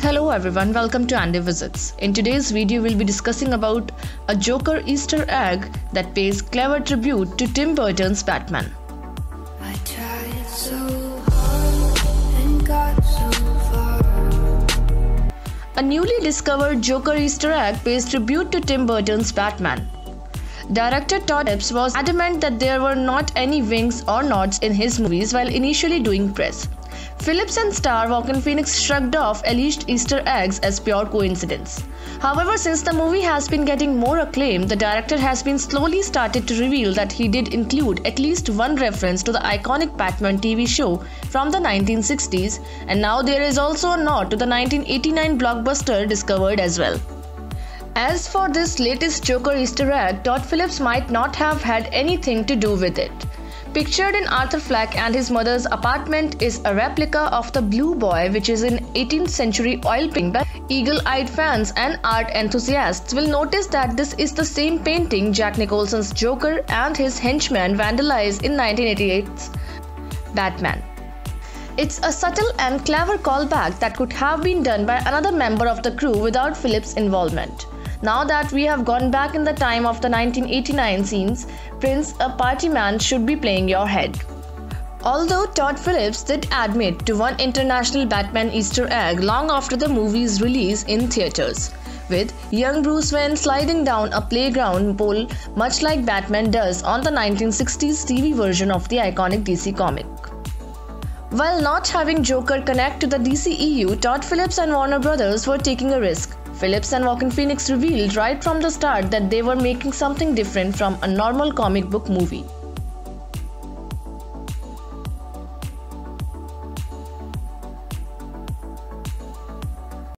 Hello everyone, welcome to Andy Visits. In today's video, we'll be discussing about a Joker Easter egg that pays clever tribute to Tim Burton's Batman. I tried so hard and got so far. A newly discovered Joker Easter egg pays tribute to Tim Burton's Batman. Director Todd Phillips was adamant that there were not any winks or nods in his movies while initially doing press. Phillips and star Joaquin Phoenix shrugged off alleged Easter eggs as pure coincidence. However, since the movie has been getting more acclaim, the director has been slowly started to reveal that he did include at least one reference to the iconic Batman TV show from the 1960s, and now there is also a nod to the 1989 blockbuster discovered as well. As for this latest Joker Easter egg, Todd Phillips might not have had anything to do with it. Pictured in Arthur Fleck and his mother's apartment is a replica of the Blue Boy, which is an 18th century oil painting. Eagle-eyed fans and art enthusiasts will notice that this is the same painting Jack Nicholson's Joker and his henchman vandalized in 1988's Batman. It's a subtle and clever callback that could have been done by another member of the crew without Phillips' involvement. Now that we have gone back in the time of the 1989 scenes, Prince, a party man, should be playing your head. Although Todd Phillips did admit to one international Batman Easter egg long after the movie's release in theaters, with young Bruce Wayne sliding down a playground pole much like Batman does on the 1960s TV version of the iconic DC comic. While not having Joker connect to the DCEU, Todd Phillips and Warner Brothers were taking a risk. Phillips and Joaquin Phoenix revealed right from the start that they were making something different from a normal comic book movie.